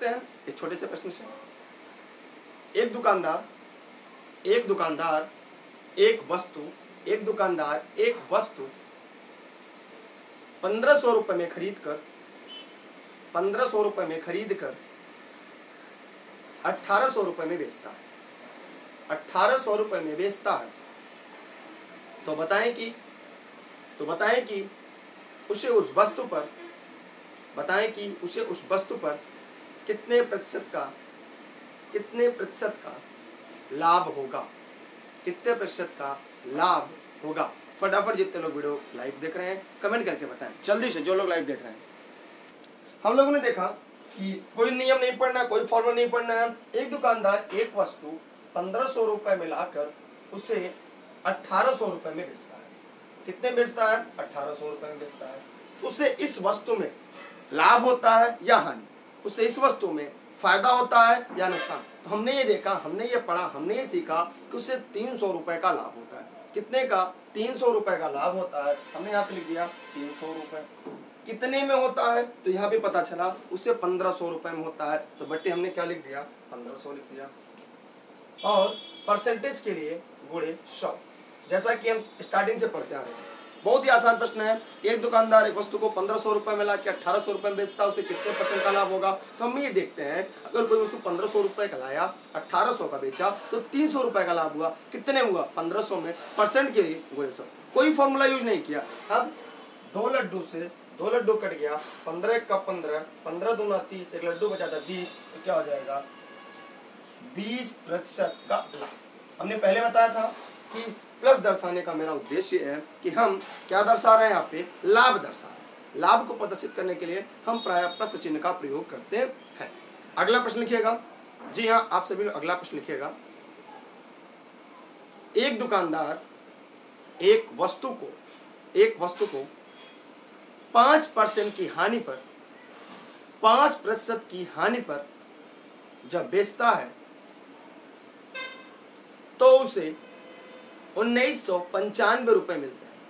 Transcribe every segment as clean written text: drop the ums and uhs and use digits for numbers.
करते हैं एक छोटे से प्रश्न से। एक दुकानदार एक वस्तु 1500 रुपए में खरीद कर 1800 रुपए में बेचता है। 1800 रुपए में बेचता है। तो बताएं कि उसे उस वस्तु पर कितने प्रतिशत का लाभ होगा। फटाफट जितने लोग वीडियो लाइव देख रहे हैं कमेंट करके बताएं, जल्दी से जो लोग लाइव देख रहे हैं। हम लोगों ने देखा कि कोई नियम नहीं पढ़ना, कोई फॉर्मूला नहीं पढ़ना है। एक दुकानदार एक वस्तु 1500 रुपए में लाकर उसे 1800 रुपए में बेचता है। कितने बेचता है? 1800 रुपए में बेचता है। उसे इस वस्तु में लाभ होता है या हानि? उसे इस वस्तु में फायदा होता है या नुकसान? तो हमने ये देखा, हमने ये पढ़ा, हमने ये सीखा कि उसे 300 रुपए का लाभ होता है। कितने का? 300 रुपए का लाभ होता है। हमने यहाँ पे लिख दिया 300 रुपए। कितने में होता है? तो यहाँ पे पता चला उसे 1500 रुपए में होता है। तो बट्टे हमने क्या लिख दिया? 1500 लिख दिया। और परसेंटेज के लिए गुणे 100, जैसा कि हम स्टार्टिंग से पढ़ते आ रहे हैं। बहुत ही आसान प्रश्न है। एक दुकानदार एक वस्तु को 1500 रुपए में लाके 1800 रुपए में बेचता है, उसे कितने परसेंट का लाभ होगा? तो हम ये देखते हैं, अगर कोई वस्तु 1500 रुपए का लाया, 1800 का बेचा, तो 300 रुपए का लाभ हुआ। कितने हुआ? 1500 में परसेंट के लिए गुणे 100। कोई फॉर्मूला यूज नहीं किया। अब 2 लड्डू से 2 लड्डू कट गया, 15 का 15, 15 दूना 30, एक लड्डू बचा था 20, तो क्या हो जाएगा? 20% का लाभ। हमने पहले बताया था कि प्लस दर्शाने का मेरा उद्देश्य है कि हम क्या दर्शा रहे हैं? यहाँ पे लाभ दर्शा रहे हैं। लाभ को प्रदर्शित करने के लिए हम प्रायः प्रश्न चिन्ह का प्रयोग करते हैं। अगला प्रश्न लिखिएगा। जी हाँ, आप सभी लोग अगला प्रश्न लिखिएगा। एक दुकानदार एक वस्तु को 5% की हानि पर 5% की हानि पर जब बेचता है तो उसे 1995 रुपए मिलते हैं।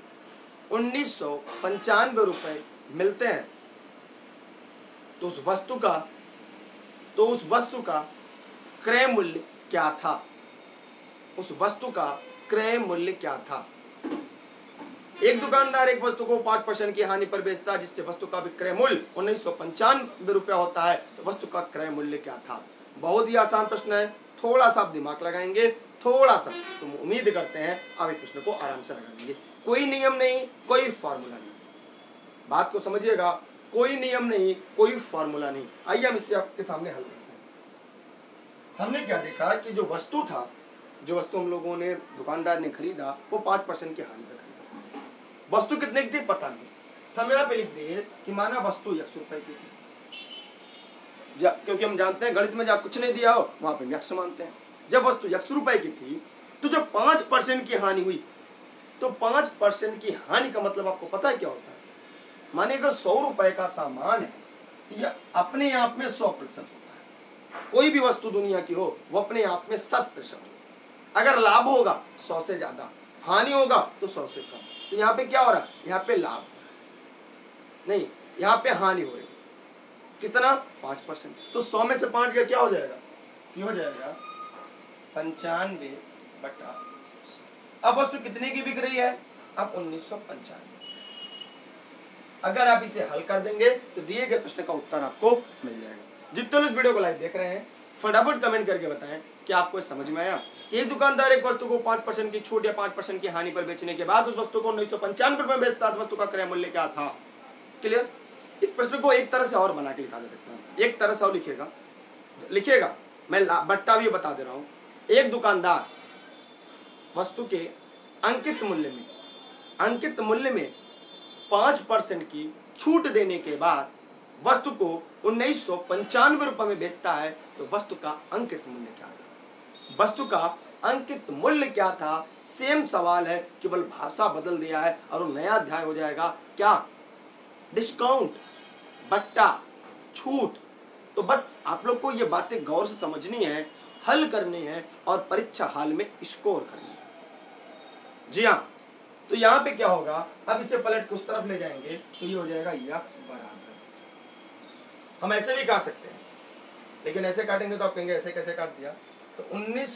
1995 रुपए मिलते हैं। तो उस वस्तु का क्रय मूल्य क्या था? उस वस्तु का क्रय मूल्य क्या था? एक दुकानदार एक वस्तु को 5% की हानि पर बेचता है, जिससे वस्तु का विक्रय मूल्य 1995 रुपया होता है। तो वस्तु का क्रय मूल्य क्या था? बहुत ही आसान प्रश्न है। थोड़ा सा आप दिमाग लगाएंगे, थोड़ा सा, तो उम्मीद करते हैं आप इस प्रश्न को आराम से लगा लेंगे। कोई नियम नहीं, कोई फॉर्मूला नहीं। बात को समझिएगा, कोई नियम नहीं, कोई फॉर्मूला नहीं। आइए हम इसे आपके सामने हल करते हैं। हमने क्या देखा कि जो वस्तु हम लोगों ने दुकानदार ने खरीदा, वो 5% की हानि पर खरीदा। वस्तु कितने की थी पता नहीं, तो हम यहाँ पे लिख दिए कि माना वस्तु 100 रुपए की थी। क्योंकि हम जानते हैं गणित में जहाँ कुछ नहीं दिया हो वहां पे यक्ष मानते हैं। जब वस्तु 100 रुपए की थी, तो जब 5% की हानि हुई, तो 5% की हानि का मतलब आपको पता है क्या होता है? माने अगर 100 रुपए का सामान है, तो यह अपने आप में 100% होता है। कोई भी वस्तु दुनिया की हो, वो अपने आप में 100% होगा। अगर लाभ होगा 100 से ज्यादा, हानि होगा तो 100 से कम। तो यहाँ पे क्या हो रहा है? यहाँ पे लाभ नहीं, यहाँ पे हानि हो रही है। कितना? 5%। तो 100 में से 5 का क्या हो जाएगा? ये हो जाएगा 95/100। अब वस्तु कितने की बिक रही है? अब 1995। अगर आप इसे हल कर देंगे तो दिए गए प्रश्न का उत्तर आपको मिल जाएगा। जितने लोग इस वीडियो को लाइव देख रहे हैं, फटाफट कमेंट करके बताएं कि आपको समझ में आया। एक दुकानदार एक वस्तु को 5% की छूट या 5% की हानि पर बेचने के बाद उस वस्तु को 1995 रुपए में बेचता है। वस्तु का क्रय मूल्य क्या था? क्लियर? इस प्रश्न को एक तरह से और बना के लिखा जा सकता है। एक तरह से और लिखिएगा, मैं बट्टा भी बता दे रहा हूं। एक दुकानदार वस्तु के अंकित मूल्य में 5% की छूट देने के बाद वस्तु को 1995 रुपए में बेचता है। तो वस्तु का अंकित मूल्य क्या था? वस्तु का अंकित मूल्य क्या था? सेम सवाल है, केवल भाषा बदल दिया है और वो नया अध्याय हो जाएगा। क्या? डिस्काउंट, बट्टा, छूट। तो बस आप लोग को ये बातें गौर से समझनी है, हल करनी है और परीक्षा हाल में स्कोर करनी है। जी हाँ, तो यहाँ पे क्या होगा? अब इसे पलट के उस तरफ ले जाएंगे तो ये हो जाएगा x बराबर। हम ऐसे भी कर सकते हैं, लेकिन ऐसे काटेंगे तो आप कहेंगे ऐसे कैसे काट दिया। तो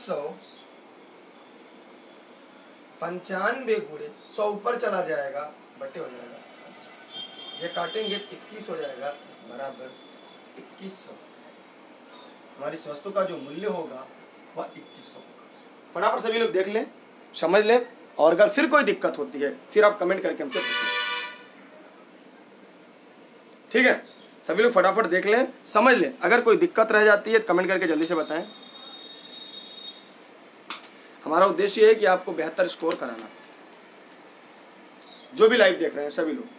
1995 गुणे 100 ऊपर चला जाएगा, बटे हो जाएगा। ये काटेंगे 21 हो जाएगा बराबर 2100। हमारी इस वस्तु का जो मूल्य होगा वह 2100 होगा। फटाफट सभी लोग देख लें, समझ लें, और अगर फिर कोई दिक्कत होती है फिर आप कमेंट करके हमसे पूछें। ठीक है, सभी लोग फटाफट देख लें, समझ लें। अगर कोई दिक्कत रह जाती है तो कमेंट करके जल्दी से बताएं। हमारा उद्देश्य ये है कि आपको बेहतर स्कोर कराना। जो भी लाइव देख रहे हैं सभी लोग,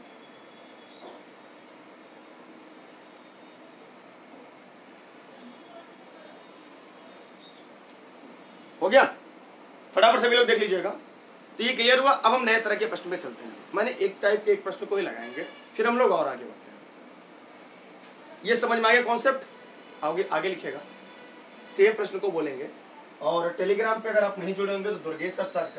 हो गया? फटाफट सभी लोग देख लीजिएगा। तो ये क्लियर हुआ। अब हम नए तरह के प्रश्न पे चलते हैं। मैंने एक टाइप के एक प्रश्न को ही लगाएंगे, फिर हम लोग और आगे बढ़ते हैं। ये समझ में आ गया कॉन्सेप्ट? आगे लिखिएगा, सेम प्रश्न को बोलेंगे। और टेलीग्राम पे अगर आप नहीं जुड़े होंगे तो दुर्गेश सर सर्च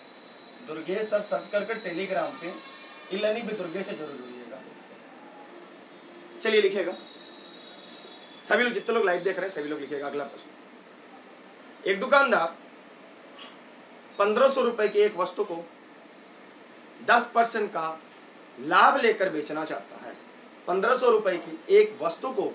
करके टेलीग्राम पे ई-लर्निंग विद दुर्गेश से जरूर जुड़िएगा। चलिए लिखिएगा सभी लोग, जितने लोग लाइव देख रहे हैं सभी लोग लिखिएगा। अगला प्रश्न, एक दुकानदार 1500 रुपए की एक वस्तु को 10% का लाभ लेकर बेचना चाहता है। 1500 रुपए की एक वस्तु को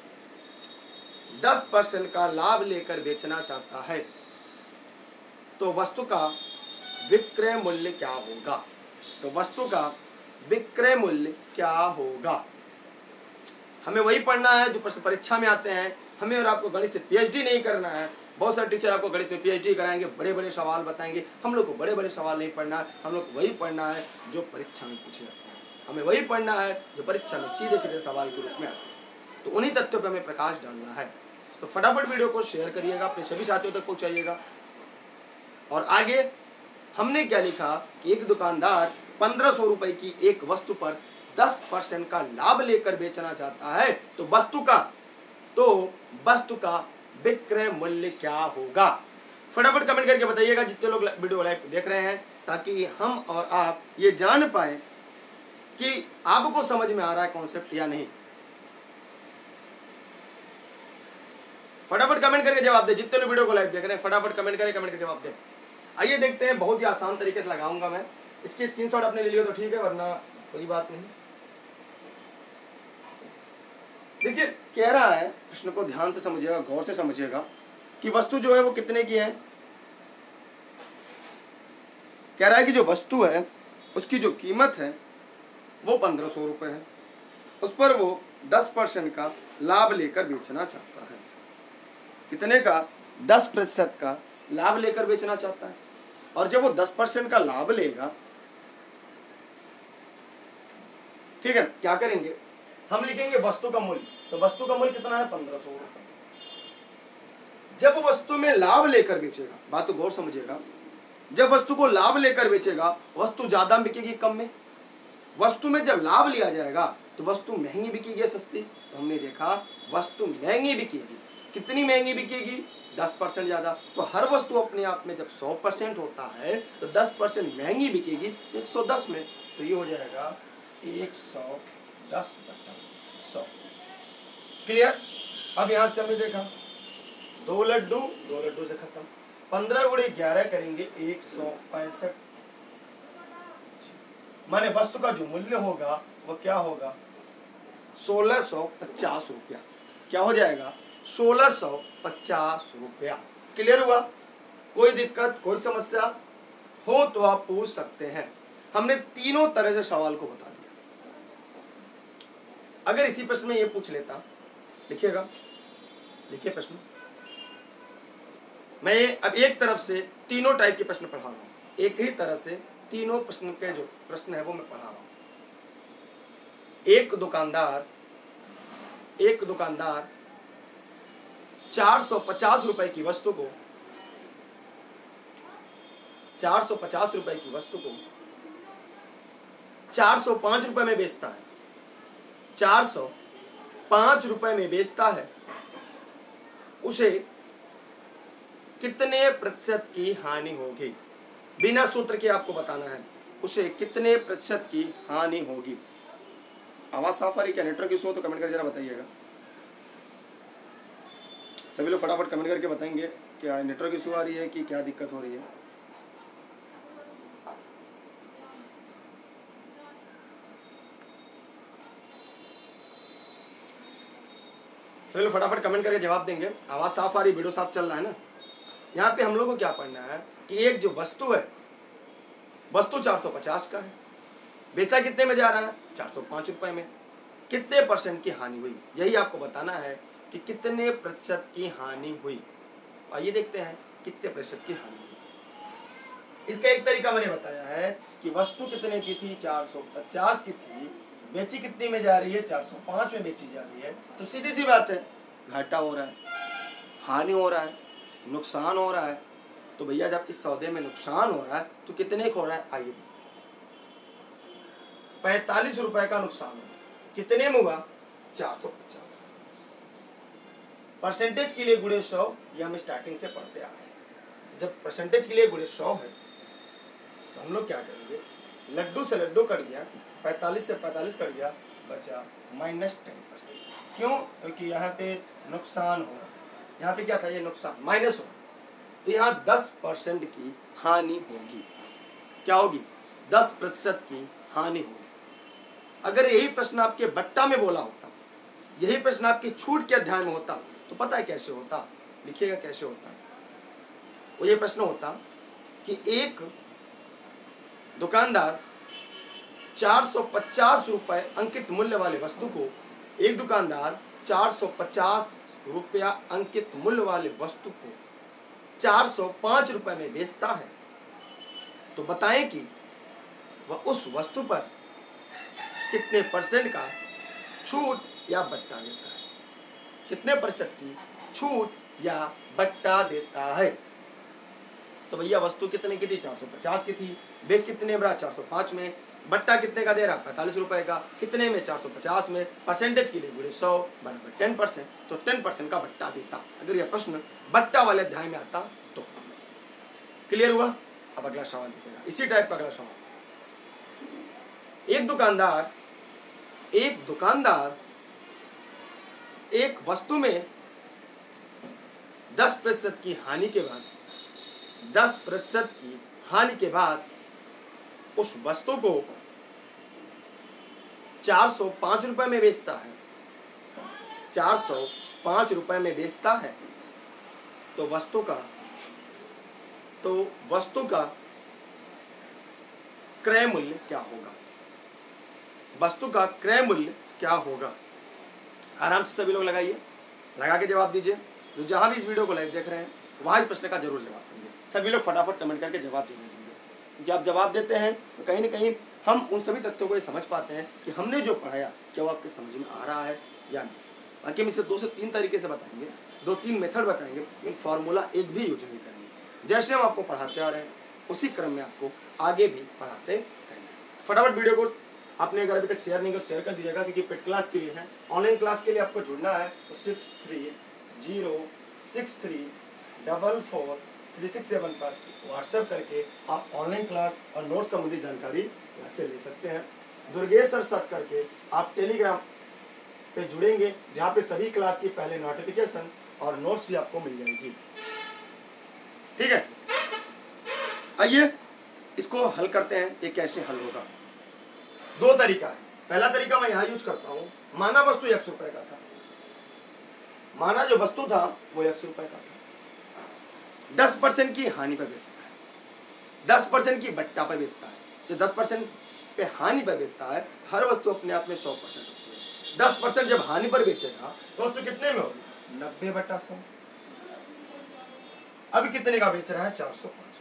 10% का लाभ लेकर बेचना चाहता है, तो वस्तु का विक्रय मूल्य क्या होगा? तो वस्तु का विक्रय मूल्य क्या होगा? हमें वही पढ़ना है जो प्रश्न परीक्षा में आते हैं। हमें और आपको गणित से पीएचडी नहीं करना है। बहुत सारे टीचर आपको गणित में पीएचडी कराएंगे, बड़े बड़े सवाल बताएंगे। हम लोग को बड़े बड़े सवाल नहीं पढ़ना है, हम लोग को वही पढ़ना है जो परीक्षा में पूछे जाते हैं। हमें वही पढ़ना है जो परीक्षा में सीधे सीधे सवाल के रूप में आते हैं। तो उन्हीं तथ्यों पर हमें प्रकाश डालना है। तो फटाफट वीडियो को शेयर करिएगा, अपने सभी साथियों तक पहुंचाइएगा। और आगे हमने क्या लिखा कि एक दुकानदार 1500 रुपए की एक वस्तु पर 10% का लाभ लेकर बेचना चाहता है, तो वस्तु का विक्रय मूल्य क्या होगा? फटाफट कमेंट करके बताइएगा जितने लोग वीडियो लाइव देख रहे हैं, ताकि हम और आप ये जान पाए कि आपको समझ में आ रहा है कॉन्सेप्ट या नहीं। फटाफट कमेंट करके जवाब दे। जितने लोग वीडियो को लाइव देख रहे हैं फटाफट कमेंट करें, कमेंट करके जवाब दे। आइए देखते हैं, बहुत ही आसान तरीके से लगाऊंगा मैं। इसकी स्क्रीनशॉट आपने ले लिया तो ठीक है, वरना कोई बात नहीं। देखिए कह रहा है, प्रश्न को ध्यान से समझिएगा, गौर से समझिएगा कि वस्तु जो है वो कितने की है। कह रहा है कि जो वस्तु है उसकी जो कीमत है वो 1500 रुपए है। उस पर वो 10% का लाभ लेकर बेचना चाहता है। कितने का? 10% का लाभ लेकर बेचना चाहता है। और जब वो 10% का लाभ लेगा, ठीक है, क्या करेंगे हम? लिखेंगे वस्तु का मूल्य। तो वस्तु का मूल्य कितना है? 1500 रुपए। जब वस्तु में लाभ लेकर बेचेगा, बात तो गौर समझिएगा, जब वस्तु को लाभ लेकर बेचेगा वस्तु ज्यादा बिकेगी कम में? वस्तु में जब लाभ लिया जाएगा तो वस्तु महंगी बिकेगी या सस्ती? तो हमने देखा वस्तु महंगी बिकेगी। कितनी महंगी बिकेगी? 10% ज्यादा। तो हर वस्तु अपने आप में जब 100% होता है तो 10% महंगी बिकेगी 110 में। तो ये हो जाएगा 110/100। क्लियर? अब यहां से हमने देखा 2 लड्डू से खत्म। 15 गुणे 11 करेंगे 165। माने वस्तु का जो मूल्य होगा वो क्या होगा? 1650 रुपया। क्या हो जाएगा? 1650 रुपया। क्लियर हुआ? कोई दिक्कत, कोई समस्या हो तो आप पूछ सकते हैं। हमने तीनों तरह से सवाल को बता दिया। अगर इसी प्रश्न में ये पूछ लेता, लिखिएगा, लिखिए प्रश्न। मैं अब एक तरफ से तीनों टाइप के प्रश्न पढ़ा रहा हूं, एक ही तरह से तीनों प्रश्न के जो प्रश्न है वो मैं पढ़ा रहा हूं। एक दुकानदार 450 रुपए की वस्तु को 450 रुपए की वस्तु को 405 रुपए में बेचता है। 405 रुपए में बेचता है। उसे कितने प्रतिशत की हानि होगी? बिना सूत्र के आपको बताना है। उसे कितने प्रतिशत की हानि होगी? आवाज साफ आ रही क्या? नेटवर्क इशू हो तो कमेंट करके जरा बताइएगा। सभी लोग फटाफट कमेंट करके बताएंगे क्या नेटवर्क इशू आ रही है कि क्या दिक्कत हो रही है। सभी लोग फटाफट कमेंट करके जवाब देंगे। आवाज़ साफ आ रही, वीडियो साफ चल रहा है ना। यहाँ पे हम लोग को क्या पढ़ना है कि एक जो वस्तु है, वस्तु 450 का है, बेचा कितने में जा रहा है 405 रुपए में, कितने परसेंट की हानि हुई, यही आपको बताना है कि कितने प्रतिशत की हानि हुई। आइए देखते हैं कितने प्रतिशत की हानि हुई। इसका एक तरीका मैंने बताया है कि वस्तु कितने की थी 450 की थी, बेची कितनी में जा रही है 405 में बेची जा रही है, तो सीधी सी बात है घाटा हो रहा है, हानि हो रहा है, नुकसान हो रहा है। तो भैया जब इस सौदे में नुकसान हो रहा है तो कितने का हो रहा है, आइए 45 रुपए का नुकसान हो, कितने में हुआ 450। परसेंटेज के लिए गुणे 100 ये हम स्टार्टिंग से पढ़ते आ रहे हैं। जब परसेंटेज के लिए गुणे 100 है तो हम लोग क्या करेंगे, लड्डू से लड्डू कट गया, 45 से 45 कट गया, बचा -10%। क्यों? क्योंकि यहाँ पे नुकसान हो रहा है, यहाँ पे क्या था, ये नुकसान माइनस हो, तो यहाँ 10% की हानि होगी। क्या होगी? 10% की हानि होगी। अगर यही प्रश्न आपके बट्टा में बोला होता, यही प्रश्न आपके छूट के अध्याय में होता, तो पता है कैसे होता, लिखिएगा कैसे होता। वो ये प्रश्न होता कि एक दुकानदार 450 रुपए अंकित मूल्य वाले वस्तु को, एक दुकानदार 450 रुपया अंकित मूल्य वाले वस्तु को 405 रुपए में बेचता है। तो बताएं कि वह उस वस्तु पर कितने परसेंट का छूट या बट्टा देता है, कितने प्रतिशत की छूट या बट्टा देता है। तो भैया वस्तु कितने की थी 450 की थी, बेच कितने में रहा 405 में, बट्टा कितने का दे रहा 45 रुपए का, कितने में 450 में, परसेंटेज के लिए गुणे 100 बराबर 10%, तो 10% का बट्टा देता। अगर यह प्रश्न बट्टा वाले अध्याय में आता तो क्लियर हुआ। अब अगला सवाल लिखेगा, इसी टाइप का अगला सवाल। एक दुकानदार एक वस्तु में 10% की हानि के बाद 10% की हानि के बाद उस वस्तु को 405 रुपए में बेचता है, 405 रुपए में बेचता है। तो वस्तु का क्रय मूल्य क्या होगा, वस्तु का क्रय मूल्य क्या होगा। आराम से सभी लोग लगाइए, लगा के जवाब दीजिए। जो जहां भी इस वीडियो को लाइव देख रहे हैं वहां इस प्रश्न का जरूर जवाब देंगे। सभी लोग फटाफट कमेंट करके जवाब दे देंगे, क्योंकि आप जवाब देते हैं तो कहीं ना कहीं हम उन सभी तथ्यों को ये समझ पाते हैं कि हमने जो पढ़ाया क्या वो आपके समझ में आ रहा है या नहीं। बाकी हम इसे 2 से 3 तरीके से बताएंगे, 2-3 मेथड बताएंगे, लेकिन फार्मूला एक भी यूज नहीं करेंगे। जैसे हम आपको पढ़ाते आ रहे हैं उसी क्रम में आपको आगे भी पढ़ाते रहेंगे। फटाफट वीडियो को आपने अगर अभी तक शेयर नहीं किया शेयर कर दीजिएगा, क्योंकि पेड क्लास के लिए है। ऑनलाइन क्लास के लिए आपको जुड़ना है तो 6306344367 पर व्हाट्सएप करके आप ऑनलाइन क्लास और नोट संबंधी जानकारी यहाँ से ले सकते हैं। दुर्गेश सर सर्च करके आप टेलीग्राम पे जुड़ेंगे, जहाँ पे सभी क्लास की पहले नोटिफिकेशन और नोट्स भी आपको मिल जाएगी। ठीक है, आइए इसको हल करते हैं। ये कैसे हल होगा, 2 तरीका है। पहला तरीका मैं यहाँ यूज करता हूँ, माना वस्तु 100 रुपए का था, माना जो वस्तु था वो 100 रुपए का था, 10% की हानि पर बेचता है, 10% की बट्टा पर बेचता है। जो 10% पे हानि पर बेचता है, हर वस्तु अपने आप में 100% होती है। 10% जब हानि पर बेचेगा तो वस्तु कितने में होगी 90/100। अब कितने का बेच रहा है 405।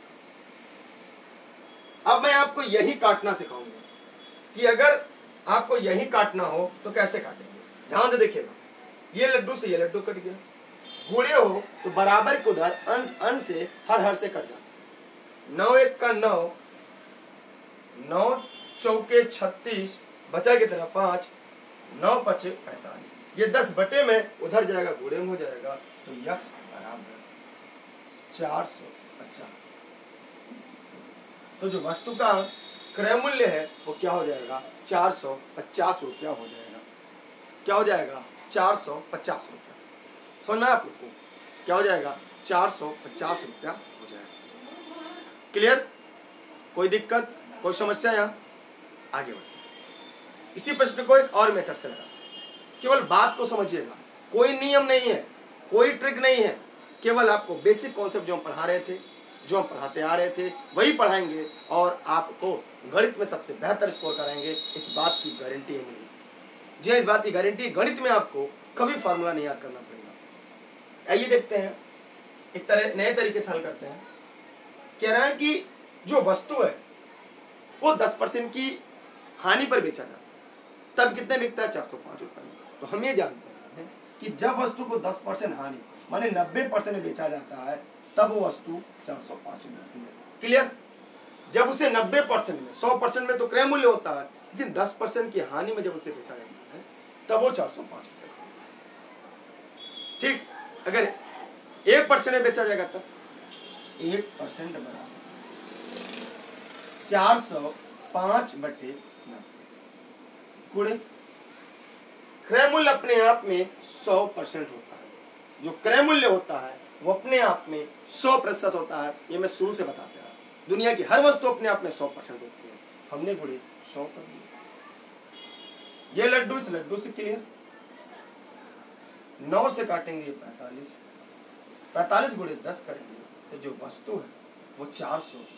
अब मैं आपको यही काटना सिखाऊंगा कि अगर आपको यही काटना हो तो कैसे काटेंगे। ध्यान से देखिएगा, ये लड्डू से ये लड्डू कट गया, गुणे हो तो बराबर के उधर अंश से हर से कट जाता। 9 1 का 9, 9 चौके 36, बचा कितना 5, 9 5 45। ये 10 बटे में उधर जाएगा, गुणे में हो जाएगा, तो यक्स बराबर 450। तो जो वस्तु का क्रय मूल्य है वो क्या हो जाएगा 450 रुपया हो जाएगा। क्या हो जाएगा 450 रुपया। समझ में आप लोग को। क्या हो जाएगा, 450 रुपया हो जाएगा। क्लियर? कोई दिक्कत, कोई समस्या? यहाँ आगे बढ़ते हैं। इसी प्रश्न को एक और मेथड से लगा, केवल बात को समझिएगा, कोई नियम नहीं है, कोई ट्रिक नहीं है, केवल आपको बेसिक कॉन्सेप्ट जो हम पढ़ा रहे थे, जो हम पढ़ाते आ रहे थे वही पढ़ाएंगे और आपको गणित में सबसे बेहतर स्कोर कराएंगे, इस बात की गारंटी है मेरी। जी इस बात की गारंटी, गणित में आपको कभी फार्मूला नहीं याद करना पड़ेगा। आइए देखते हैं, एक तरह नए तरीके से हल करते हैं। कह रहा है कि जो वस्तु है वो 10% की हानि पर बेचा जाता है, तब कितने बिकता है, 405 रुपये में। तो हम ये जानते हैं कि जब वस्तु को 10% हानि माने 90% में बेचा जाता है, तब वो वस्तु 405 में होती है। क्लियर? जब उसे 90% में, 100% में तो क्रय मूल्य होता है, लेकिन 10% की हानि में जब उसे बेचा जाता है तब वो 405 रुपये। ठीक, अगर 1% में बेचा जाएगा तब 1% बराबर 405/90 गुणे क्रय मूल्य अपने आप में 100% होता है। जो क्रय मूल्य होता है वो अपने आप में 100% होता है। ये मैं शुरू से बताते आ रहा हूं, दुनिया की हर वस्तु अपने आप में 100% होती है। हमने गुणे 100 कर दिया। ये लड्डू इस लड्डू से क्लियर, 9 से काटेंगे 45, 45 गुणे 10 करेंगे तो जो वस्तु है वो 450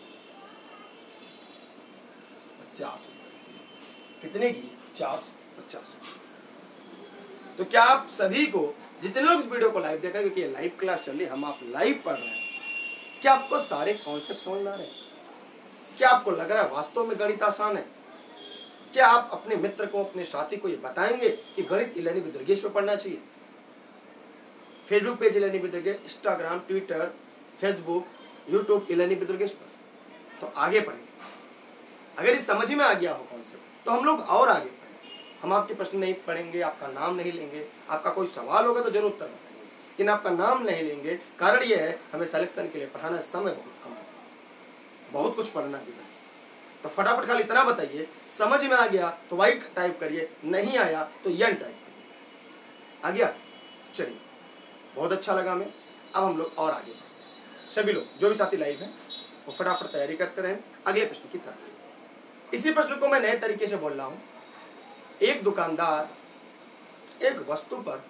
कितने की, 450। तो क्या आप सभी को, जितने लोग इस वीडियो को लाइव देख रहे हैं, क्योंकि ये लाइव क्लास चल रही है, हम आप लाइव पढ़ रहे हैं, क्या आपको सारे कॉन्सेप्ट समझ में आ रहे हैं? क्या आपको लग रहा है वास्तव में गणित आसान है? क्या आप अपने मित्र को, अपने साथी को ये बताएंगे कि गणित इलानी विदुर्गेश पे पढ़ना चाहिए? फेसबुक पेज इलानी विदुर्गेश, इंस्टाग्राम, ट्विटर, फेसबुक, यूट्यूब इलानी विदुर्गेश पर, तो आगे पढ़ेंगे। अगर ये समझ में आ गया हो कॉन्सेप्ट तो हम लोग और आगे पढ़ेंगे। हम आपके प्रश्न नहीं पढ़ेंगे, आपका नाम नहीं लेंगे, आपका कोई सवाल होगा तो जरूर उत्तर बताएंगे, लेकिन आपका नाम नहीं लेंगे। कारण ये है हमें सिलेक्शन के लिए पढ़ाना समय बहुत कम है, बहुत कुछ पढ़ना भी है। तो फटाफट खाली इतना बताइए, समझ में आ गया तो वाई टाइप करिए, नहीं आया तो यन टाइप करिए। आ गया? चलिए, बहुत अच्छा लगा हमें। अब हम लोग और आगे बढ़ें। सभी लोग जो भी साथी लाइव हैं वो फटाफट तैयारी करते रहें अगले प्रश्न की तरफ। इसी प्रश्न को मैं नए तरीके से बोल रहा हूँ। एक दुकानदार एक वस्तु पर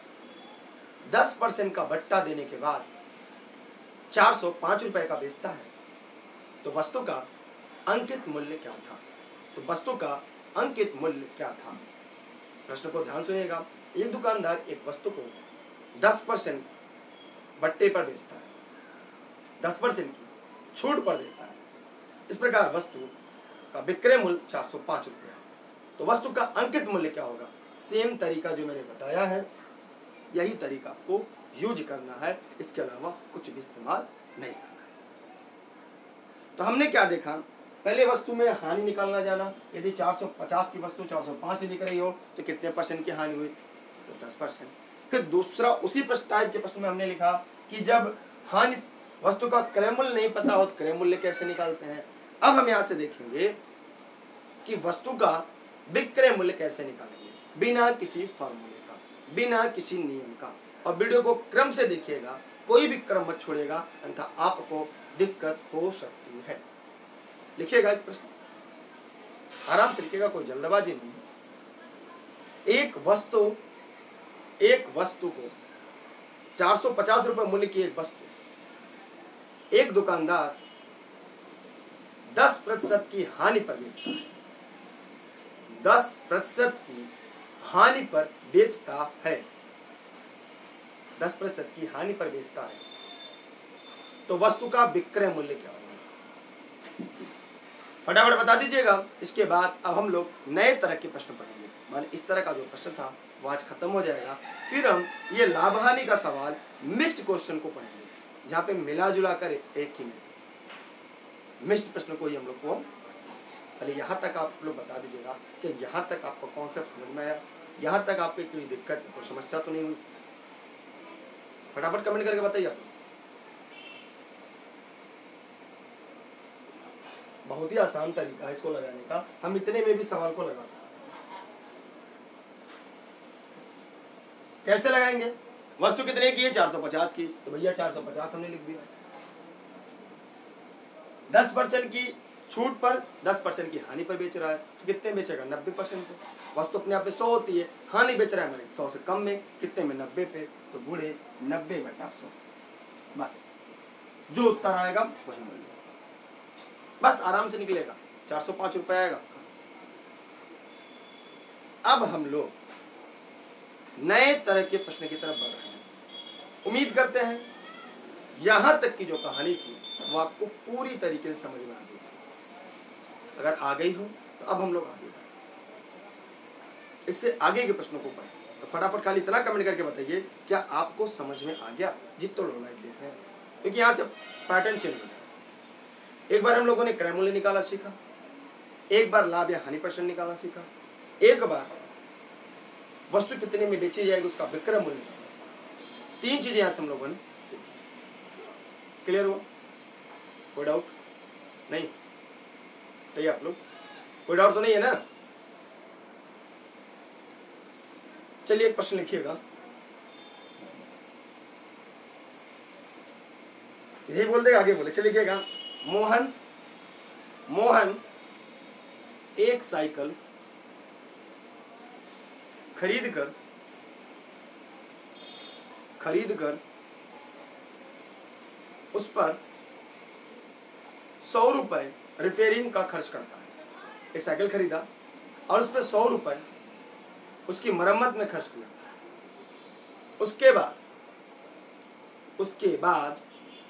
10% का बट्टा देने के बाद 405 रुपए का बेचता है, तो वस्तु का अंकित मूल्य क्या था? तो वस्तु का अंकित मूल्य क्या था? प्रश्न को ध्यान सुनिएगा। एक दुकानदार एक वस्तु को 10% बट्टे पर बेचता है, 10% की छूट पर देता है। इस प्रकार वस्तु का विक्रय मूल्य 405 रुपया है। तो वस्तु का अंकित मूल्य क्या होगा? सेम तरीका जो मैंने बताया है, यही तरीका आपको यूज करना है, इसके अलावा कुछ भी इस्तेमाल नहीं करना है। तो हमने क्या देखा, पहले वस्तु में हानि निकालना जाना। यदि 450 की वस्तु 405 से बिक रही हो तो कितने परसेंट की हानि हुई? तो 10%। फिर दूसरा उसी टाइप के प्रश्न में हमने लिखा कि जब हानि वस्तु का क्रय मूल्य नहीं पता हो तो क्रय मूल्य कैसे निकालते हैं। अब हम यहाँ से देखेंगे कि वस्तु का विक्रय मूल्य कैसे निकालेंगे, बिना किसी फॉर्मूले का, बिना किसी नियम का। और वीडियो को क्रम से देखिएगा, कोई भी क्रम मत छोड़िएगा, अन्यथा आपको दिक्कत हो सकती है। लिखिएगा एक प्रश्न, आराम से लिखिएगा, कोई जल्दबाजी नहीं। एक वस्तु को 450 रुपए मूल्य की एक वस्तु एक दुकानदार 10% की हानि पर बेचता है, 10% की हानि पर बेचता है, 10% की हानि पर बेचता है, तो वस्तु का विक्रय मूल्य क्या होगा? फटाफट बता दीजिएगा। इसके बाद अब हम लोग नए तरह के प्रश्न पढ़ेंगे। माने इस तरह का जो प्रश्न था वो आज खत्म हो जाएगा। फिर हम ये लाभ हानि का सवाल मिक्स्ड क्वेश्चन को पढ़ेंगे, जहाँ पे मिला जुला कर एक ही में मिक्स्ड प्रश्न को ही हम लोग को पहले यहाँ तक आप लोग बता दीजिएगा कि यहाँ तक आपको कॉन्सेप्ट समझ में आया, यहाँ तक आपकी कोई दिक्कत, कोई समस्या तो नहीं हुई। फटाफट कमेंट करके बताइए आप। बहुत ही आसान तरीका है इसको लगाने का, हम इतने में भी सवाल को लगा सकते हैं। कैसे लगाएंगे? वस्तु कितने की है? 450 की। तो भैया 450 हमने लिख दिया। 10% की छूट पर 10% की हानि पर बेच रहा है, तो कितने बेचेगा? 90% पे। वस्तु अपने आप में 100 होती है, हानि बेच रहा है मैंने 100 से कम में, कितने में? 90 पे। तो गुणे 90/100। बस जो उत्तर आएगा वही मूल्य, बस आराम से निकलेगा। 405 रुपये आएगा। अब हम लोग नए तरह के प्रश्न की तरफ बढ़ रहे हैं। उम्मीद करते हैं यहां तक की जो कहानी थी वो आपको पूरी तरीके से समझ में आ गई। अगर आ गई हो तो अब हम लोग आगे बढ़ें, इससे आगे के प्रश्नों को पढ़ें। तो फटाफट खाली इतना कमेंट करके बताइए क्या आपको समझ में आ गया, जितने लोग लाइव देख रहे हैं, क्योंकि यहाँ से पैटर्न चेंज हो जाए। एक बार हम लोगों ने क्रय मूल्य निकाला सीखा, एक बार लाभ या हानि प्रश्न निकालना सीखा, एक बार वस्तु कितने में बेची जाएगी उसका विक्रय मूल्य निकालना सीखा। 3 चीजें यहाँ से हम लोगों ने सीखी। क्लियर हुआ? कोई डाउट नहीं? तो ये आप लोग कोई डाउट तो नहीं है ना? चलिए एक प्रश्न लिखिएगा, यही बोल देगा आगे बोले। चलिए लिखिएगा, मोहन एक साइकिल खरीद कर उस पर 100 रुपए रिपेयरिंग का खर्च करता है। एक साइकिल खरीदा और उस पर 100 रुपए उसकी मरम्मत में खर्च किया। उसके बाद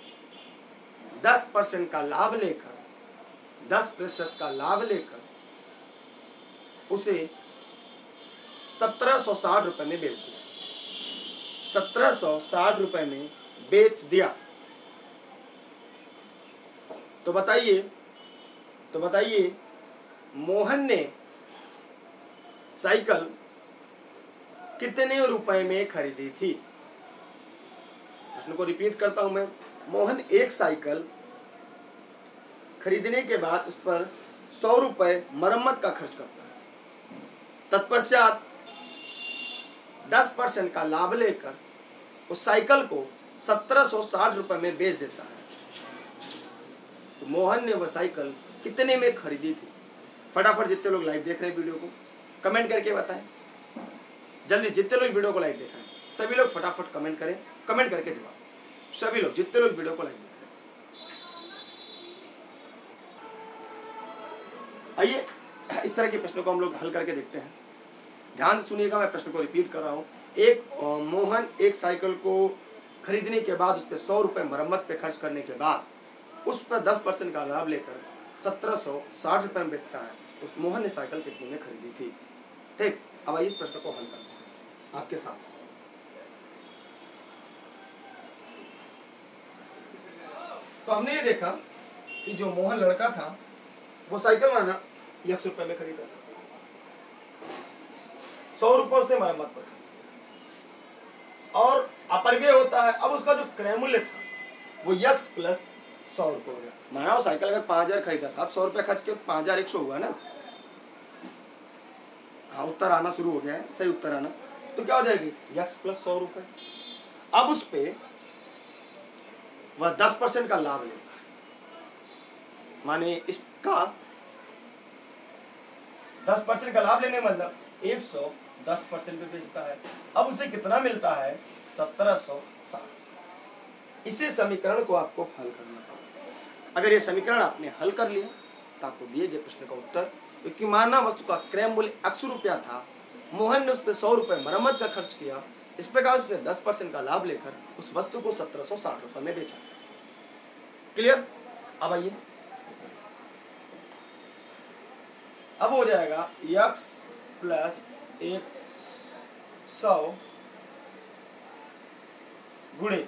10% का लाभ लेकर 10% का लाभ लेकर उसे 1760 रुपए में बेच दिया। 1760 रुपए में बेच दिया। तो बताइए मोहन ने साइकिल कितने रुपए में खरीदी थी? प्रश्न को रिपीट करता हूं मैं। मोहन एक साइकिल खरीदने के बाद उस पर 100 रुपए मरम्मत का खर्च करता है। तत्पश्चात 10% का लाभ लेकर उस साइकिल को 1760 रुपए में बेच देता है। तो मोहन ने वह साइकिल कितने में खरीदी थी? फटाफट जितने लोग लाइव देख रहे हैं वीडियो को कमेंट करके बताएं। जल्दी जितने लोग वीडियो को लाइव देख रहे हैं सभी लोग फटाफट कमेंट करें, कमेंट करके जवाब। सभी लोग जितने लोग वीडियो को लाइव देख रहे हैं, आइए इस तरह के प्रश्नों को हम लोग हल करके देखते हैं। ध्यान से सुनिएगा, मैं प्रश्न को रिपीट कर रहा हूँ। मोहन एक साइकिल को खरीदने के बाद उस पर 100 रुपए मरम्मत पे खर्च करने के बाद उस पर 10% का लाभ लेकर 1760 रुपए में बेचता है। उस मोहन ने साइकिल कितने में खरीदी थी? ठीक, अब आइए इस प्रश्न को हल करते हैं आपके साथ। तो हमने ये देखा कि जो मोहन लड़का था वो साइकिल माना 100 रुपए में खरीदा, 100 रुपए उसने मरम्मत पर खर्च किया और अपव्यय होता है। अब उसका जो क्रय मूल्य था वो x प्लस 100 रुपए हो गया। माना वो साइकिल अगर 5000 खरीदा था, 100 रुपए खर्च के 5100 हुआ ना। हाँ, उत्तर आना शुरू हो गया है, सही उत्तर आना। तो क्या हो जाएगी? x प्लस 100 रुपए। अब उस पे वह 10% का लाभ लेता है, माने इसका 10% का लाभ लेने मतलब 110% पे बेचता है। अब उसे कितना मिलता है? 1760। इसी समीकरण को आपको हल करना है। अगर ये समीकरण आपने हल कर लिया तो आपको दिए गए प्रश्न का उत्तर, क्योंकि माना वस्तु का क्रय मूल्य 100 रुपया था, मोहन ने उस पर 100 रुपए मरम्मत का खर्च किया, इस प्रकार उसने 10% का लाभ लेकर उस वस्तु को 1760 रुपए में बेचा। क्लियर? अब आइए, अब हो जाएगा x प्लस 100 गुणे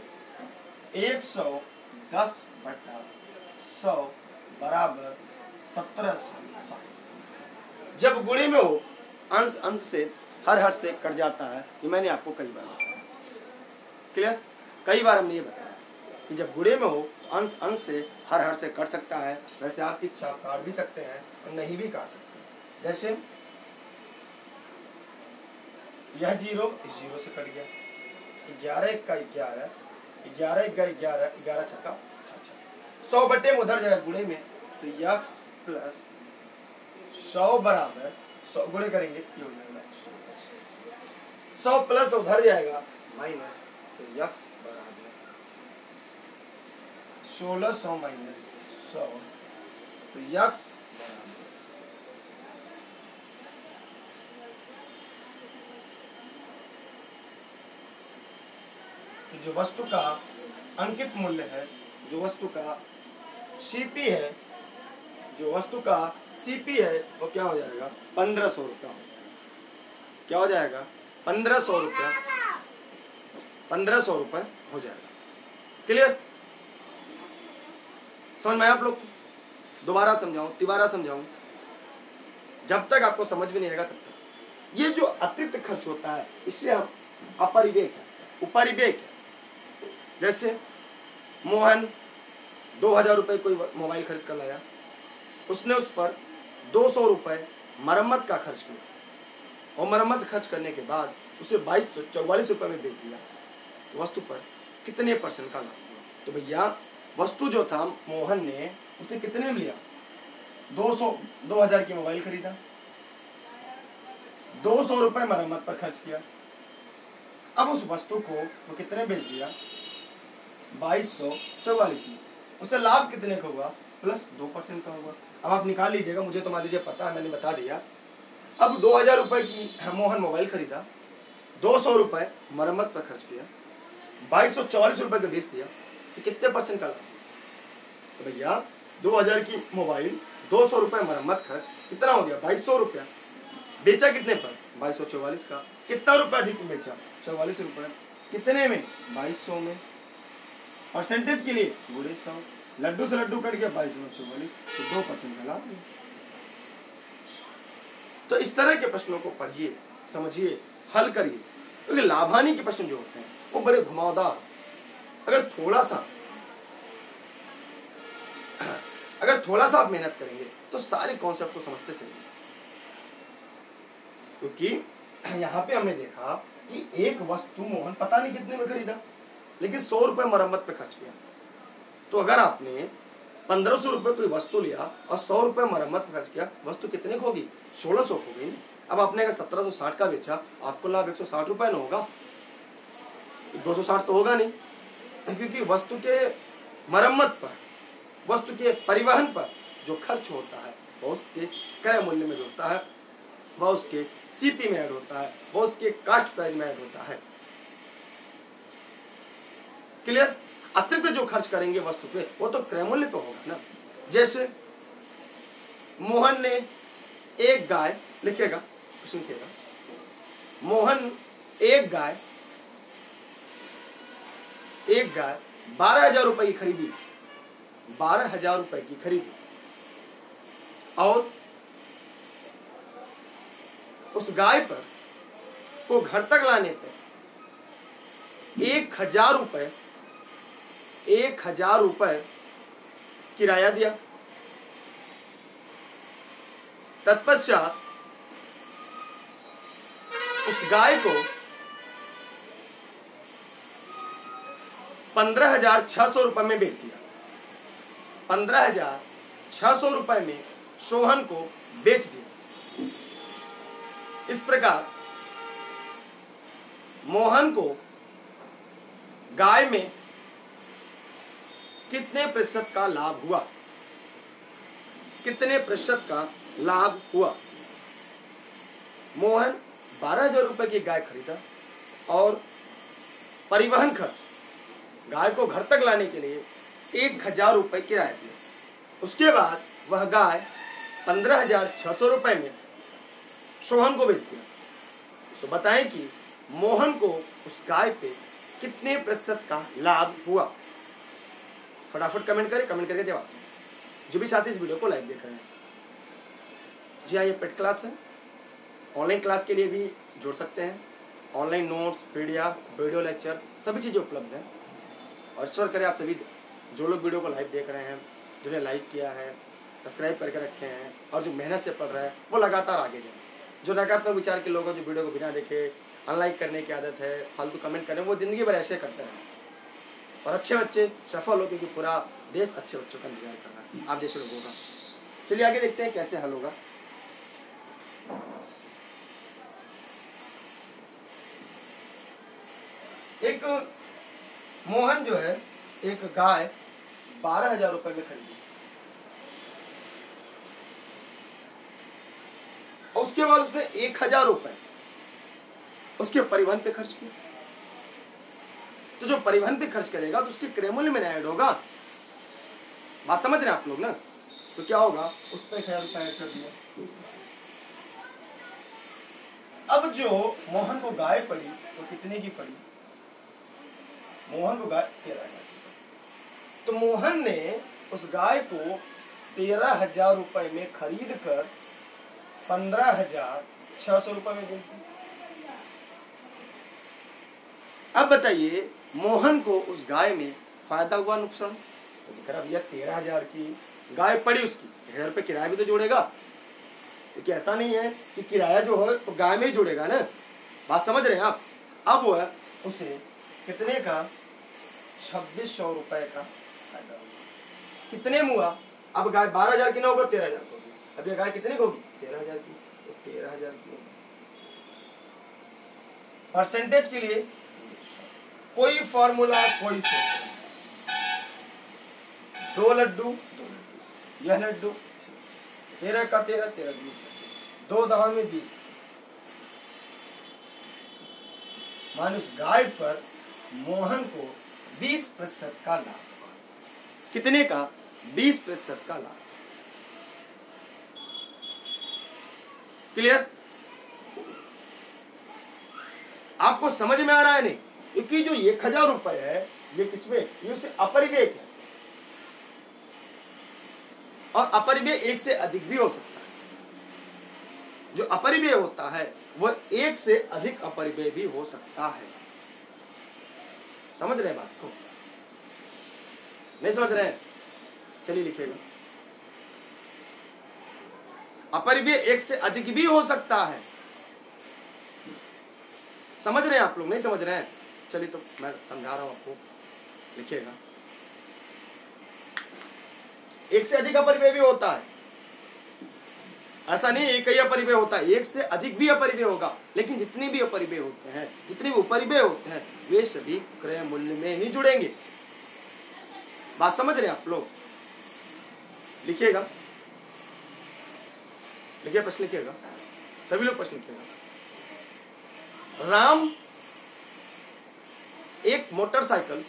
110/100 बराबर 1760। जब गुणे में हो अंश अंश से हर से कट जाता है। ये मैंने आपको कई बार बताया। क्लियर? कई बार हमने ये बताया कि जब गुणे में हो अंश अंश से हर से कट सकता है। वैसे आपकी इच्छा काट भी सकते हैं और नहीं भी काट सकते। जैसे यह 0 इस 0 से कट गया, 11 का 11, 11 का 11, 11 छक्का 100 बटे में उधर जाएगा गुणे में, तो यक्स प्लस 100 बराबर 100 गुणे करेंगे ये हो जाएगा 100 प्लस उधर जाएगा माइनस, तो यक्स बराबर 1600 माइनस 100, तो यक्स तो जो वस्तु का अंकित मूल्य है, जो वस्तु का सीपी है, जो वस्तु का सीपी है वो क्या हो जाएगा 1500 रुपया। क्या हो जाएगा 1500 रुपया, 1500 रुपये हो जाएगा। क्लियर? समझ में आप लोग? दोबारा समझाऊं, तिबारा समझाऊं? जब तक आपको समझ में नहीं आएगा तब तक। ये जो अतिरिक्त खर्च होता है इससे हम अपरिव्यय है, उपरिव्यय है। जैसे मोहन 2000 रुपये कोई मोबाइल खरीद कर लाया, उसने उस पर 200 रुपये मरम्मत का खर्च किया और मरम्मत खर्च करने के बाद उसे 2244 रुपये में बेच दिया, वस्तु पर कितने परसेंट का लाभ हुआ? तो भैया वस्तु जो था मोहन ने उसे कितने में लिया? 2000 की मोबाइल खरीदा, 200 रुपये मरम्मत पर खर्च किया, अब उस वस्तु को वो कितने बेच दिया? 2244 में। उससे लाभ कितने का हुआ? प्लस 2% का हुआ। अब आप निकाल लीजिएगा, मुझे तो मान लीजिए पता है, मैंने बता दिया। अब 2000 रुपये की मोहन मोबाइल खरीदा, 200 रुपये मरम्मत पर खर्च किया, 2244 रुपये का बेच दिया, तो कितने परसेंट का लाभ? तो भैया 2000 की मोबाइल, 200 रुपये मरम्मत खर्च, कितना हो गया? 2200 रुपया। बेचा कितने पर? 2244 का। कितना रुपया अधिक बेचा? 44 रुपये। कितने में? 2200 में। परसेंटेज के लिए गुणे 100, लड्डू से लड्डू कट गया 2244, तो 2% का लाभ। तो इस तरह के प्रश्नों को पढ़िए, समझिए, हल करिए, क्योंकि लाभानी के प्रश्न जो होते हैं वो बड़े घुमावदार। अगर थोड़ा सा आप मेहनत करेंगे तो सारे कॉन्सेप्ट को समझते चलेंगे। क्योंकि यहाँ पे हमने देखा कि एक वस्तु मोहन पता नहीं कितने में खरीदा, लेकिन 100 रुपये मरम्मत पे खर्च किया। तो अगर आपने 1500 रुपये कोई वस्तु लिया और 100 रुपये मरम्मत पे खर्च किया, वस्तु कितने की होगी? 1600 हो गई। अब आपने अगर 1760 का बेचा, आपको लाभ 160 रुपये न होगा, 260 तो होगा नहीं, क्योंकि वस्तु के मरम्मत पर, वस्तु के परिवहन पर जो खर्च होता है वह उसके क्रय मूल्य में होता है, वह उसके सीपी में ऐड होता है, वह उसके कास्ट प्राइस में ऐड होता है। क्लियर? अतिरिक्त जो खर्च करेंगे वस्तु पे वो तो क्रय मूल्य पे होगा ना। जैसे मोहन ने एक गाय, लिखेगा, लिखेगा, मोहन एक गाय 12,000 रुपए की खरीदी, 12,000 रुपए की खरीदी, और उस गाय पर को घर तक लाने पर 1,000 रुपए किराया दिया। तत्पश्चात उस गाय को 15,600 रुपए में बेच दिया। 15,600 रुपए में सोहन को बेच दिया। इस प्रकार मोहन को गाय में कितने प्रतिशत का लाभ हुआ? कितने प्रतिशत का लाभ हुआ? मोहन 12,000 रुपए की गाय खरीदा और परिवहन खर्च, गाय को घर तक लाने के लिए 1,000 रुपए किराया दिया। उसके बाद वह गाय 15,600 रुपए में सोहन को बेच दिया। तो बताएं कि मोहन को उस गाय पे कितने प्रतिशत का लाभ हुआ? फटाफट कमेंट करें, कमेंट करके जवाब दें। जो भी साथी इस वीडियो को लाइव देख रहे हैं, जी हाँ, ये पेड क्लास है, ऑनलाइन क्लास के लिए भी जुड़ सकते हैं। Online notes, PDF, video lecture सभी चीज़ें उपलब्ध हैं। और ईश्वर करे आप सभी जो लोग वीडियो को लाइव देख रहे हैं, जिन्हें लाइक किया है, सब्सक्राइब करके रखे हैं और जो मेहनत से पढ़ रहे हैं वो लगातार आगे जाए। जो नकारात्मक विचार के लोग हैं, जो वीडियो को बिना देखे अनलाइक करने की आदत है, फालतू कमेंट करने, वो ज़िंदगी भर ऐसे करते हैं। और अच्छे बच्चे सफल हो, क्योंकि पूरा देश अच्छे बच्चों का इंतजार कर रहा है, आप जैसे लोगों का। चलिए आगे देखते हैं कैसे हल होगा। एक मोहन जो है एक गाय 12,000 रुपए में खरीदी, और उसके बाद उसने 1,000 रुपए उसके परिवहन पे खर्च किया। तो जो परिवहन पे खर्च करेगा तो उसके क्रय मूल्य में ऐड होगा। बात समझ रहे हैं आप लोग ना? तो क्या होगा, उस पर 1,000 रुपए ऐड कर दिया। अब जो मोहन को गाय पड़ी वो कितने की पड़ी? मोहन को गाय 13,000 की। तो मोहन ने उस गाय को 13,000 रुपए में खरीद कर 15,600 रुपए में दे दी। अब बताइए मोहन को उस गाय में फायदा हुआ नुकसान? तो दिख रहा भैया 13,000 की गाय पड़ी, उसकी 1,000 रुपये किराया भी तो जोड़ेगा, क्योंकि ऐसा नहीं है कि किराया जो है तो गाय में ही जुड़ेगा ना। बात समझ रहे हैं आप? अब वह उसे कितने का 2,600 रुपए का फायदा होगा। कितने में हुआ? अब गाय 12,000 की ना होगा, 13,000 की होगी। अब ये गाय कितने की होगी? 13,000 की। तो 13,000 की होगी। परसेंटेज के लिए कोई फॉर्मूला, कोई सूत्र। 2 लड्डू, यह लड्डू 13 का 13, 13 2 दवा में 20। मान उस गाय पर मोहन को 20% का लाभ। कितने का? 20% का लाभ। क्लियर? आपको समझ में आ रहा है नहीं? क्योंकि जो 1,000 रुपए है ये किसमें, ये उससे अपरिव्यय है, और अपरिव्यय एक से अधिक भी हो सकता है। जो अपरिव्यय होता है वह एक से अधिक अपरिव्यय भी हो सकता है। समझ रहे हैं बात को? नहीं समझ रहे हैं? चलिए लिखिएगा, अपरिव्यय एक से अधिक भी हो सकता है। समझ रहे हैं आप लोग? नहीं समझ रहे हैं? चलिए तो मैं समझा रहा हूं आपको, लिखिएगा। एक से अधिक अपरिव्यय भी होता है, ऐसा नहीं एक ही अपरिव्यय होता है, एक से अधिक भी अपरिव्यय होगा। लेकिन जितने भी अपरिव्यय होते हैं, जितने भी उपरिव्यय होते हैं, वे सभी क्रय मूल्य में ही जुड़ेंगे। बात समझ रहे हैं आप लोग? लिखिएगा, लिखिए, प्रश्न लिखिएगा, सभी लोग प्रश्न लिखिएगा। राम एक मोटरसाइकिल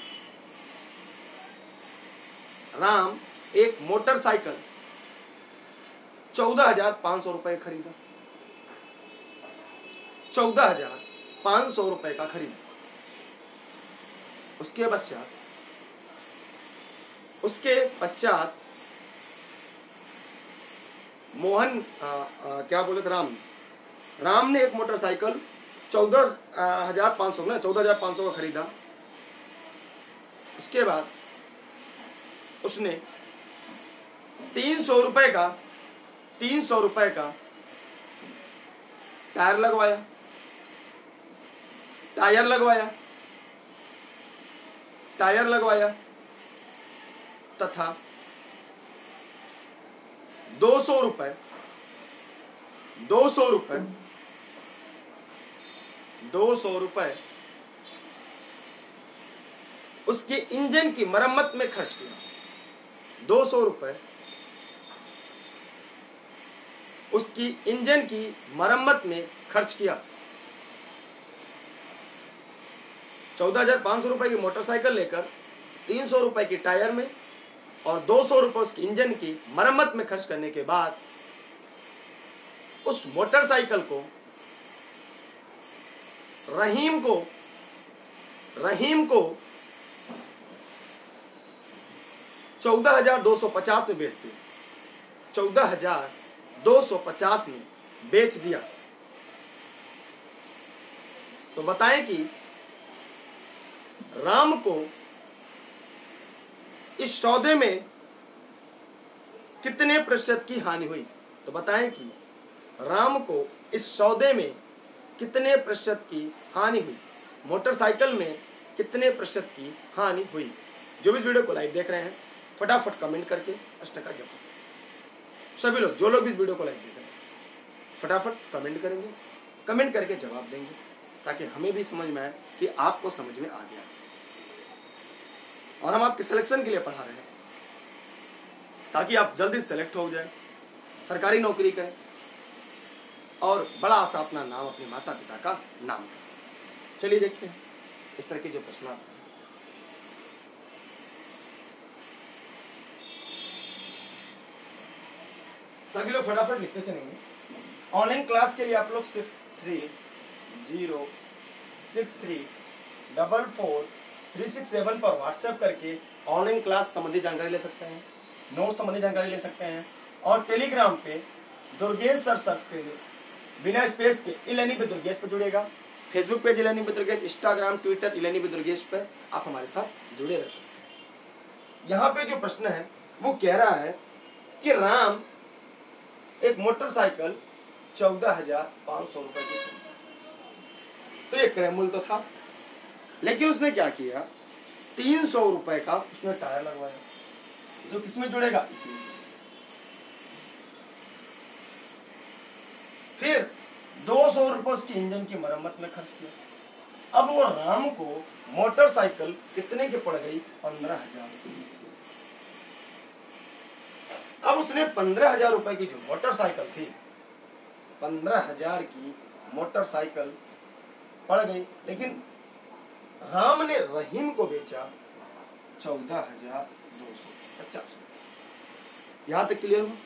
14,500 रुपए खरीदा। 14,500 रुपए का खरीदा। उसके पश्चात मोहन क्या बोले थे, राम ने एक मोटरसाइकिल 14,500 का खरीदा। उसके बाद उसने 300 रुपए का टायर लगवाया तथा 200 रुपए उसके इंजन की मरम्मत में खर्च किया। 200 रुपए उसकी इंजन की मरम्मत में खर्च किया। 14,500 रुपए की मोटरसाइकिल लेकर 300 रुपए की टायर में और 200 रुपए उसकी इंजन की मरम्मत में खर्च करने के बाद उस मोटरसाइकिल को रहीम को 14,250 में बेच दिया। 14,250 में बेच दिया। तो बताएं कि राम को इस सौदे में कितने प्रतिशत की हानि हुई? तो बताएं कि राम को इस सौदे में कितने प्रतिशत की हानि हुई, मोटरसाइकिल में कितने प्रतिशत की हानि हुई। जो भी इस वीडियो को लाइव देख रहे हैं फटाफट कमेंट करके प्रश्न का जवाब, सभी लोग जो लोग भी इस वीडियो को लाइव देख रहे हैं फटाफट कमेंट करेंगे, कमेंट करके जवाब देंगे ताकि हमें भी समझ में आए कि आपको समझ में आ गया। और हम आपके सिलेक्शन के लिए पढ़ा रहे हैं ताकि आप जल्दी सेलेक्ट हो जाए, सरकारी नौकरी करें और बड़ा सा अपना नाम अपने माता पिता का नाम करें। चलिए देखते हैं इस तरह के जो प्रश्न आते हैं। सभी लोग फटाफट लिखते चलेंगे। ऑनलाइन क्लास के लिए आप लोग 6306344367 पर व्हाट्सएप करके ऑनलाइन क्लास संबंधी जानकारी ले सकते हैं, नोट संबंधी जानकारी ले सकते हैं। और टेलीग्राम पे दुर्गेश सर सर्च के लिए बिना स्पेस के ई-लर्निंग विद दुर्गेश पर जुड़ेगा। Facebook page e-learning with Durgesh, Instagram Twitter e-learning with Durgesh पर आप हमारे साथ जुड़े रह सकते हैं। यहाँ पे जो प्रश्न है वो कह रहा है कि राम एक मोटरसाइकिल 14,500 रुपए की थी, तो ये क्रय मूल्य तो था, लेकिन उसने क्या किया 300 रुपए का उसने टायर लगवाया, जो किसमें जुड़ेगा इसमें। फिर 200 रुपए उसकी इंजन की मरम्मत में खर्च किया। अब वो राम को मोटरसाइकिल कितने की पड़ गई 15,000। अब उसने 15,000 रुपए की जो मोटरसाइकिल थी 15,000 की मोटरसाइकिल पड़ गई, लेकिन राम ने रहीम को बेचा 14,250। यहां तक क्लियर हुआ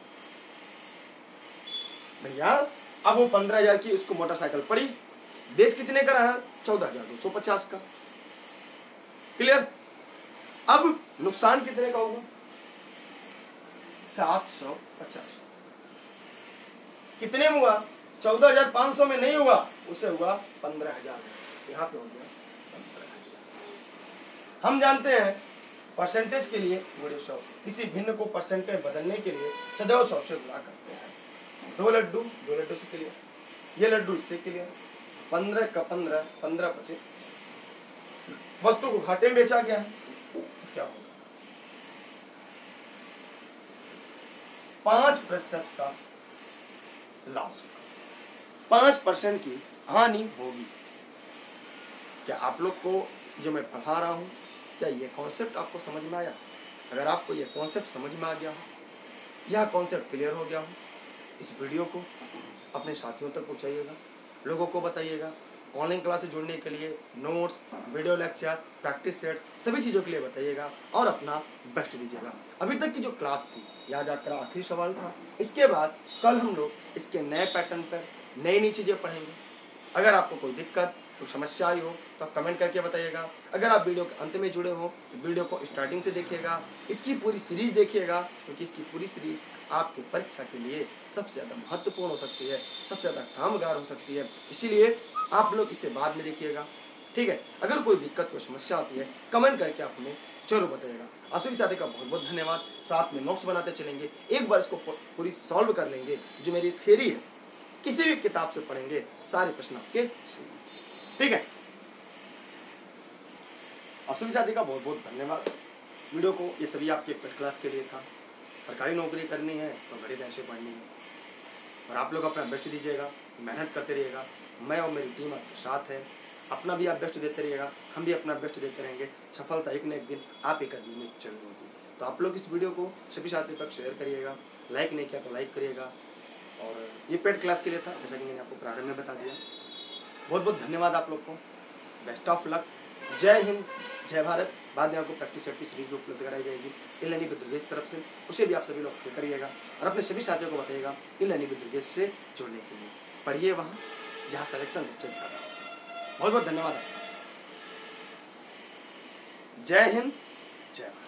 भैया। अब वो 15,000 की उसको मोटरसाइकिल पड़ी, बेच कितने का रहा 14,250 का। क्लियर। अब नुकसान कितने का होगा 750। कितने में हुआ 14,500 में नहीं हुआ, उसे हुआ 15,000। यहाँ पे हो गया 15,000। हम जानते हैं परसेंटेज के लिए गुणे 100, किसी भिन्न को परसेंटेज बदलने के लिए सदैव 100 से गुणा करते हैं। 2 लड्डू से क्लियर, ये लड्डू इससे क्लियर। 15 का 15, 15 25। वस्तु को घाटे में बेचा गया है, क्या होगा 5% का लॉस होगा, 5% की हानि होगी। क्या आप लोग को जो मैं पढ़ा रहा हूँ क्या ये कॉन्सेप्ट आपको समझ में आया? अगर आपको ये कॉन्सेप्ट समझ में आ गया हो, यह कॉन्सेप्ट क्लियर हो गया हो, इस वीडियो को अपने साथियों तक पहुँचाइएगा, लोगों को बताइएगा। ऑनलाइन क्लास से जुड़ने के लिए notes, video lecture, practice set सभी चीज़ों के लिए बताइएगा और अपना बेस्ट दीजिएगा। अभी तक की जो क्लास थी यहाँ जाकर आखिरी सवाल था, इसके बाद कल हम लोग इसके नए पैटर्न पर नई नई चीज़ें पढ़ेंगे। अगर आपको कोई दिक्कत तो समस्या आई हो तो आप कमेंट करके बताइएगा। अगर आप वीडियो के अंत में जुड़े हो तो वीडियो को स्टार्टिंग से देखिएगा, इसकी पूरी सीरीज देखिएगा, क्योंकि इसकी पूरी सीरीज आपकी परीक्षा के लिए सबसे ज़्यादा महत्वपूर्ण हो सकती है, सबसे ज़्यादा कामगार हो सकती है। इसीलिए आप लोग इसे बाद में देखिएगा, ठीक है। अगर कोई दिक्कत कोई समस्या आती है कमेंट करके आप हमें जरूर बताइएगा। आप सभी साथी का बहुत बहुत धन्यवाद। साथ में नोट्स बनाते चलेंगे, एक बार इसको पूरी सॉल्व कर लेंगे। जो मेरी थ्योरी है किसी भी किताब से पढ़ेंगे सारे प्रश्न आपके, ठीक है। आप सभी साथी का बहुत बहुत धन्यवाद। वीडियो को ये सभी आपके फर्स्ट क्लास के लिए था। सरकारी नौकरी करनी है तो गरीब ऐसे पढ़नी है, और आप लोग अपना बेस्ट दीजिएगा, मेहनत करते रहिएगा। मैं और मेरी टीम आपके साथ है, अपना भी आप बेस्ट देते रहिएगा, हम भी अपना बेस्ट देते रहेंगे। सफलता एक न एक दिन आप ही कदम में जरूर होगी। तो आप लोग इस वीडियो को सभी साथियों तक शेयर करिएगा, लाइक नहीं किया तो लाइक करिएगा। और ये पेड क्लास के लिए था, जैसा कि मैंने आपको प्रारंभ में बता दिया। बहुत बहुत धन्यवाद आप लोग को, बेस्ट ऑफ लक। जय हिंद, जय भारत। बाद में आपको प्रैक्टिस सेट की सीरीज उपलब्ध कराई जाएगी ई-लर्निंग विद दुर्गेश तरफ से, उसे भी आप सभी लोग करिएगा और अपने सभी साथियों को बताइएगा ई-लर्निंग विद दुर्गेश से जुड़ने के लिए। पढ़िए वहाँ जहाँ सिलेक्शन सबसे ज़्यादा हो। बहुत बहुत धन्यवाद। जय हिंद, जय भारत।